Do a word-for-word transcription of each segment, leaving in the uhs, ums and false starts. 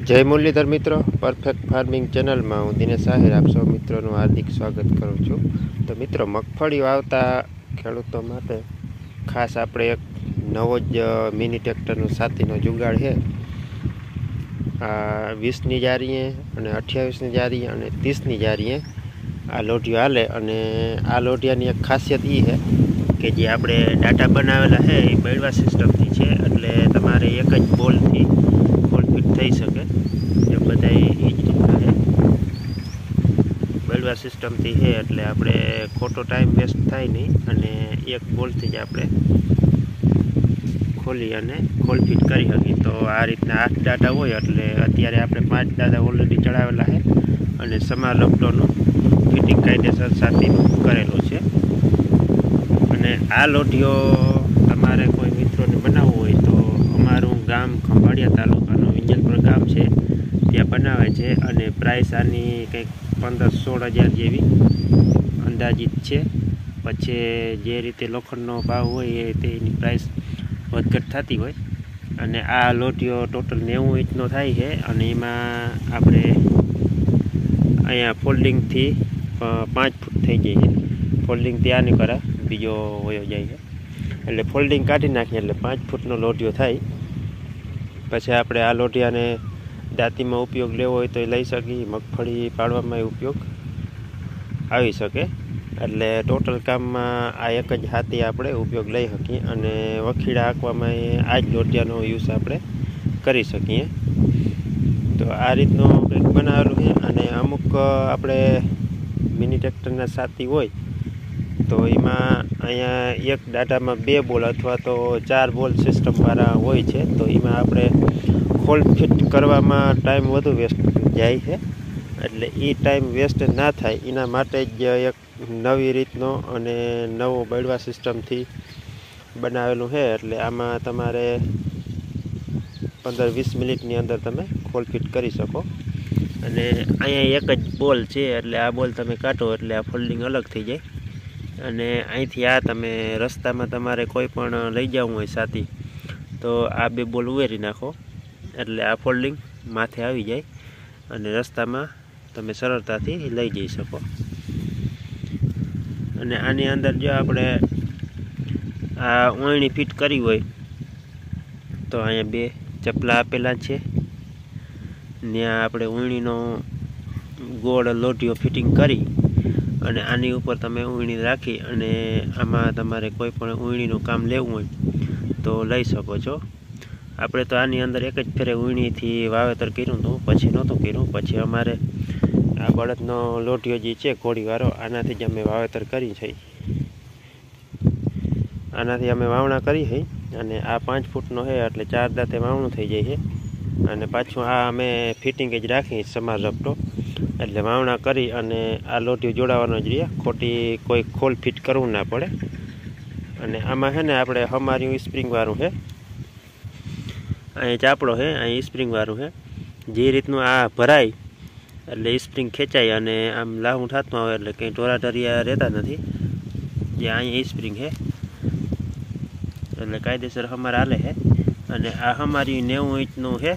जय मुरलीधर मित्रों, perfect farming channel में हूँ दिनेश आहिर आप सौ मित्रों हार्दिक स्वागत करूँ छूँ। तो मित्रों, मगफળી वावता खेडूतों माटे खास आपणे एक नवो ज मिनी ट्रेक्टरनो साथीनो जुगाड़ है। आ वीस नी जारीए अने अठावीस नी जारीए अने तीस नी जारीए आ लोढियो हाले। अने आ लोढियानी एक खासियत ई है कि जे आपणे डाटा बनावेला है ए बैडवा सिस्टमथी छे, एटले तमारे एक ज बोलथी खोल फिट थई सके। जो बधाई ई ज रीतना है बैडवा सिस्टमथी है एटले आपणे खोटो टाइम वेस्ट थाय नहीं अने एक बोलथी ज आपणे खोली अने खोल फिट करी शकी। तो आ रीतना आठ डाटा होय एटले अत्यारे आपणे पांच डाटा ऑलरेडी चढ़ावेला है अने समा लपटोनो फिटिंग कायदेसर साथीनुं करेलुं छे। अने आ लोढियो तमारे कोई मित्रोने बनावવો હોય तो अमारुं गाम खंभाळिया तालुकानुं विंजलपुर गाम छे त्यां बनावे छे अने प्राइस आनी कंईक पंदर सोळ हज़ार जेवी अंदाजित छे। पछी जे रीते लोखंडनो भाव होय ए रीते एनी प्राइस વધઘટ થતી હોય। અને આ લોઢિયો ટોટલ નેવું ઇંચનો થાય છે અને એમાં આપણે અહીંયા ફોલ્ડિંગથી પાંચ ફૂટ થઈ જાય છે। ફોલ્ડિંગથી આ નહીં કરા બીજો વયો જાય છે એટલે ફોલ્ડિંગ કાઢી નાખીએ એટલે પાંચ ફૂટનો લોઢિયો થાય। પછી આપણે આ લોઢિયાને દાંતીમાં ઉપયોગ લેવો હોય તો લઈ શકી, મગફળી પાડવામાં ઉપયોગ આવી શકે। એટલે ટોટલ કામમાં આ એક જ હાથી આપણે ઉપયોગ લઈ શકીએ અને વખીડા હાંકવામાં આ જ લોઢિયાનો યુઝ આપણે કરી શકીએ। તો આ રીતનું કંઈક બનાવેલું છે। અને અમુક આપણે મિની ટ્રેક્ટરના સાથી હોય તો એમાં અહીંયા એક દાટામાં બે બોલ અથવા તો ચાર બોલ સિસ્ટમવાળા હોય છે તો એમાં આપણે ખોલ ફિટ કરવામાં ટાઈમ વધુ વેસ્ટ જાય છે। એટલે એ ટાઈમ વેસ્ટ ના થાય એના માટે જ એક નવી રીતનો અને નવો બળવા સિસ્ટમથી બનાવેલું છે। એટલે આમાં તમારે પંદર વીસ મિનિટની અંદર તમે ખોલ ફિટ કરી શકો। અને અહીંયા એક જ બોલ છે એટલે આ બોલ તમે કાઢો એટલે આ ફોલ્ડિંગ અલગ થઈ જાય। અને અહીંથી આ તમે રસ્તામાં તમારે કોઈ પણ લઈ જવું હોય સાથી તો આ બે બોલ ઉમેરી નાખો એટલે આ ફોલ્ડિંગ માથે આવી જાય અને રસ્તામાં તમે સરળતાથી લઈ જઈ શકો। અને આની અંદર જો આપણે આ ઓયણી ફિટ કરી હોય તો અહીંયા બે ચપલા આપેલા છે ને આપણે ઓયણીનો ગોળ લોઢિયો ફિટિંગ કરી અને આની ઉપર તમે ઓયણી રાખી અને આમાં તમારે કોઈ પણ ઓયણીનું કામ લેવું હોય તો લઈ શકો છો। આપણે તો આની અંદર એક જ ફેરે ઓયણીથી વાવેતર કર્યું હતું, પછી નહોતું કર્યું। પછી અમારે આ બળદનો લોઢિયો જે છે ઘોડીવાળો આનાથી જ અમે વાવેતર કરી છે। આનાથી અમે વાવણા કરી છે અને આ પાંચ ફૂટનો છે એટલે ચાર દાંતે વાવણું થઈ જાય છે। અને પાછું આ અમે ફિટિંગ જ રાખી સમાર રપટો એટલે વાવણા કરી અને આ લોઢિયો જોડાવાનો જ રહે, ખોટી કોઈ ખોલ ફિટ કરવું ના પડે। અને આમાં છે ને આપણે હમાર્યું સ્પ્રિંગવાળું છે, અહીં ચાપડો છે, અહીં સ્પ્રિંગવાળું છે। જે રીતનું આ ભરાય એટલે સ્પ્રિંગ ખેંચાય અને આમ લાહું થતું આવે એટલે કંઈ ઢોરાઢરિયા રહેતા નથી। જે અહીંયા સ્પ્રિંગ છે એટલે કાયદેસર હમાર હાલે છે। અને આ હમારી નેવું ઇંચનું છે,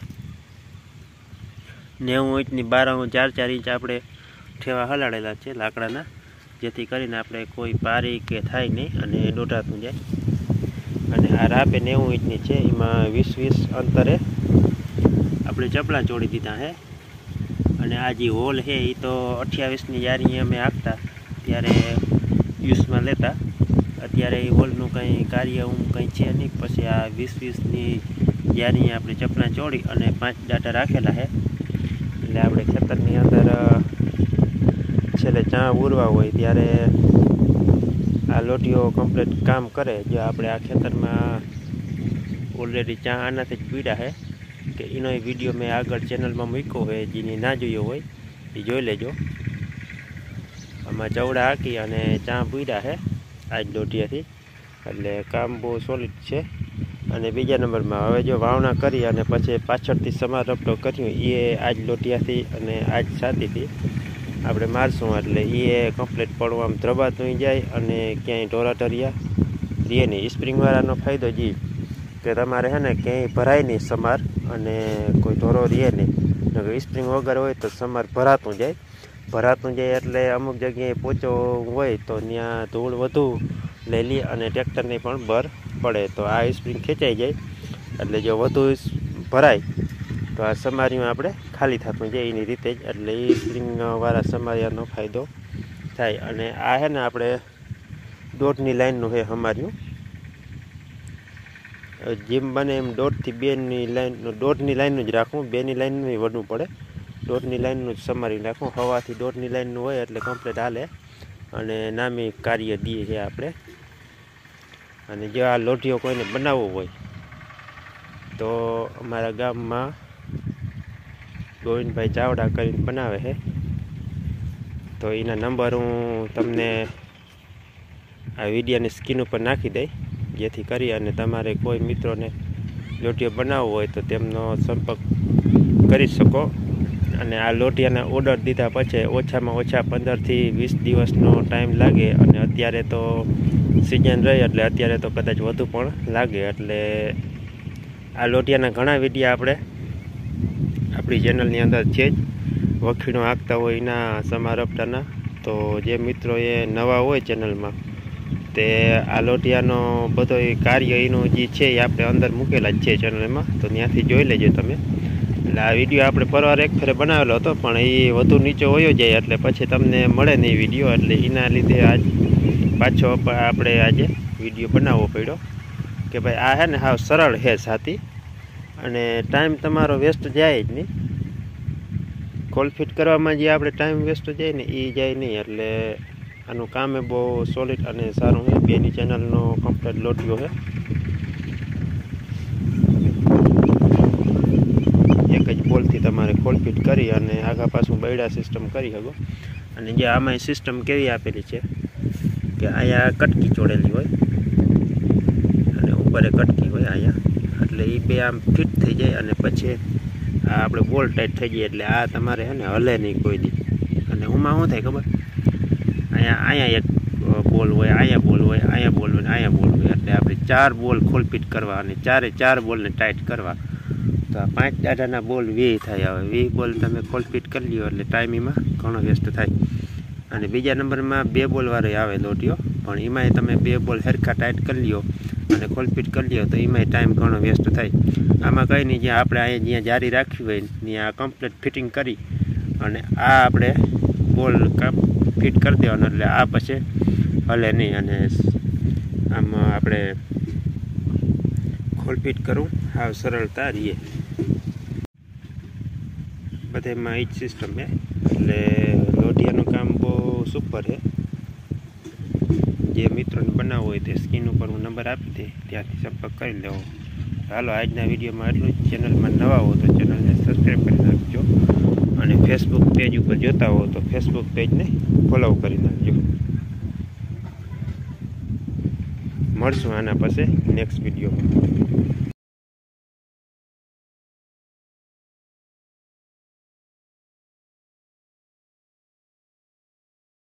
નેવું ઇંચની બારામાં ચાર ચાર ઇંચ આપણે ઠેવા હલાડેલા છે લાકડાના, જેથી કરીને આપણે કોઈ પારી કે થાય નહીં અને દોઢાતું જાય। અને આ રાપે નેવું ઇંચની છે, એમાં વીસ વીસ અંતરે આપણે ચપલા જોડી દીધા છે। અને આ જે હોલ છે એ તો અઠ્યાવીસની જારી અમે હાંકતા ત્યારે યુઝમાં લેતા, અત્યારે એ હોલનું કંઈ કાર્ય હું કંઈ છે નહીં। પછી આ વીસ વીસની જારી આપણે ચપલા ચોડી અને પાંચ દાંટા રાખેલા છે એટલે આપણે ખેતરની અંદર છેલ્લે ચા ઉરવા હોય ત્યારે આ લોઢિયો કમ્પ્લીટ કામ કરે। જો આપણે આ ખેતરમાં ઓલરેડી ચા આનાથી જ પીડા છે કે એનો વિડીયો મેં આગળ ચેનલમાં મૂક્યો હોય, જેને ના જોયો હોય એ જોઈ લેજો। આમાં ચવડા હાંકી અને ચા પીડા છે આ જ લોઢિયાથી એટલે કામ બહુ સોલિડ છે। અને બીજા નંબરમાં હવે જો વાવણા કરી અને પછી પાછળથી સમાર રપટો કર્યું એ આ જ લોઢિયાથી અને આ જ સાથીથી આપણે મારશું એટલે એ કમ્પ્લીટ પડવું આમ ધ્રબાતું જાય અને ક્યાંય ઢોરાઢરિયા રહે નહીં। સ્પ્રિંગવાળાનો ફાયદો જે કે તમારે હે ને ક્યાંય ભરાય નહીં સમાર અને કોઈ ધોરો રહે નહીં. સ્પ્રિંગ વગર હોય તો સમાર ભરાતું જાય ભરાતું જાય એટલે અમુક જગ્યાએ પોચો હોય તો ત્યાં ધૂળ વધુ લઈ લે અને ટ્રેક્ટરને પણ બર પડે. તો આ સ્પ્રિંગ ખેંચાઈ જાય એટલે જો વધુ ભરાય તો આ સમારીમાં આપણે ખાલી થતું જાય એની રીતે જ. એટલે એ સ્પ્રિંગવાળા સમારિયાનો ફાયદો થાય. અને આ છે ને આપણે દોઢની લાઈનનું છે સમાર્યું. જેમ બને એમ દોઢથી બેની લાઈન દોઢની લાઈનનું જ રાખવું, બેની લાઈનનું વધવું પડે. દોઢની લાઈનનું જ સમારી રાખવું. હવાથી દોઢની લાઈનનું હોય એટલે કમ્પ્લીટ હાલે અને નામી કાર્ય દઈએ છે આપણે. અને જો આ લોઢીઓ કોઈને બનાવવો હોય તો અમારા ગામમાં ગોવિંદભાઈ ચાવડા કરીને બનાવે છે. તો એના નંબર હું તમને આ વિડીયોની સ્ક્રીન ઉપર નાખી દઈ, જેથી કરી અને તમારે કોઈ મિત્રોને લોઢીઓ બનાવવો હોય તો તેમનો સંપર્ક કરી શકો. અને આ લોઢિયાના ઓર્ડર દીધા પછી ઓછામાં ઓછા પંદરથી વીસ દિવસનો ટાઈમ લાગે. અને અત્યારે તો સિઝન રહી એટલે અત્યારે તો કદાચ વધુ પણ લાગે. એટલે આ લોઢિયાના ઘણા વિડીયો આપણે આપણી ચેનલની અંદર છે જ. વખીણો હાંકતા હોય એના સમારપટાના. તો જે મિત્રો એ નવા હોય ચેનલમાં તે આ લોઢિયાનો બધો કાર્ય એનું જે છે એ આપણે અંદર મૂકેલા જ છે ચેનલમાં. તો ત્યાંથી જોઈ લેજો તમે. એટલે આ વિડીયો આપણે પરવાર એક ફેરે બનાવેલો હતો પણ એ વધુ નીચે હોયો જાય એટલે પછી તમને મળે નહીં વિડીયો. એટલે એના લીધે આજ પાછો આપણે આજે વિડીયો બનાવવો પડ્યો કે ભાઈ આ છે ને હાવ સરળ છે સાથી અને ટાઈમ તમારો વેસ્ટ જાય જ નહીં. કોલફિટ કરવામાં જે આપણે ટાઈમ વેસ્ટ જાય ને એ જાય નહીં. એટલે આનું કામ એ બહુ સોલિડ અને સારું છે. બેની ચેનલનો કમ્પ્લીટ લોઢિયો છે. એક જ બોલથી તમારે કોલફિટ કરી અને આગા પાછું બૈડા સિસ્ટમ કરી શકો. અને જે આમાં સિસ્ટમ કેવી આપેલી છે કે અહીંયા કટકી ચોડેલી હોય અને ઉપર કટકી હોય અહીંયા. એટલે એ બે આમ ફિટ થઈ જાય અને પછી આ આપણે બોલ ટાઈટ થઈ જાય. એટલે આ તમારે છે ને હલે નહીં કોઈ દી. અને હુંમાં શું થાય ખબર, અહીંયા અહીંયા એક બોલ હોય, અહીંયા બોલ હોય, અહીંયા બોલ હોય, અહીંયા બોલ હોય. એટલે આપણે ચાર બોલ ખોલપીટ કરવા અને ચારે ચાર બોલને ટાઈટ કરવા. તો આ પાંચ દાડાના બોલ વીસ થાય. હવે વીસ બોલ તમે ખોલપીટ કરી લ્યો એટલે ટાઈમ એમાં ઘણો વેસ્ટ થાય. અને બીજા નંબરમાં બે બોલવાળો આવે લોઢિયો, પણ એમાંય તમે બે બોલ સરખા ટાઈટ કરી લ્યો અને ખોલપીટ કરી લ્યો તો એમાંય ટાઈમ ઘણો વેસ્ટ થાય. આમાં કંઈ નહીં, જ્યાં આપણે અહીંયા જ્યાં જારી રાખવી હોય ત્યાં કમ્પ્લીટ ફિટિંગ કરી અને આ આપણે બોલ ફિટ કરી દેવાનો. એટલે આ પછી હલે નહીં અને આમાં આપણે ખોલપીટ કરવું હાવ સરળતા રહીએ. બધામાં એ જ સિસ્ટમ છે. એટલે લોઢિયાનું કામ બહુ સુપર છે. જે મિત્રોને બનાવવો હોય તે સ્ક્રીન ઉપર હું નંબર આપી દે, ત્યાંથી સંપર્ક કરી લેવો. હાલો આજના વિડીયોમાં એટલું જ. ચેનલમાં નવા હો તો ચેનલને સબસ્ક્રાઈબ કરી નાખજો અને ફેસબુક પેજ ઉપર જોતા હો તો ફેસબુક પેજને ફોલો કરી નાખજો. મળશું આના પછી નેક્સ્ટ વિડીયોમાં.